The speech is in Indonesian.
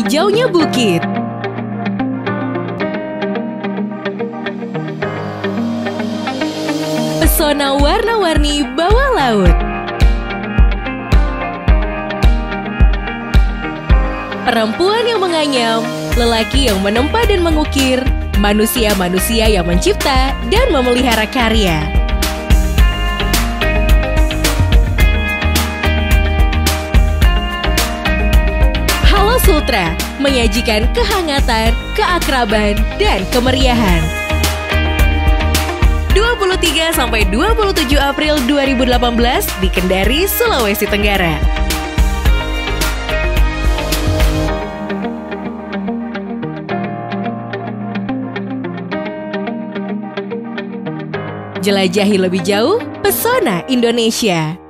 hijaunya bukit. Pesona warna-warni bawah laut. Perempuan yang menganyam, lelaki yang menempa dan mengukir, manusia-manusia yang mencipta dan memelihara karya. Halo Sultra, menyajikan kehangatan, keakraban, dan kemeriahan. 23-27 April 2018 di Kendari, Sulawesi Tenggara. Jelajahi lebih jauh pesona Indonesia.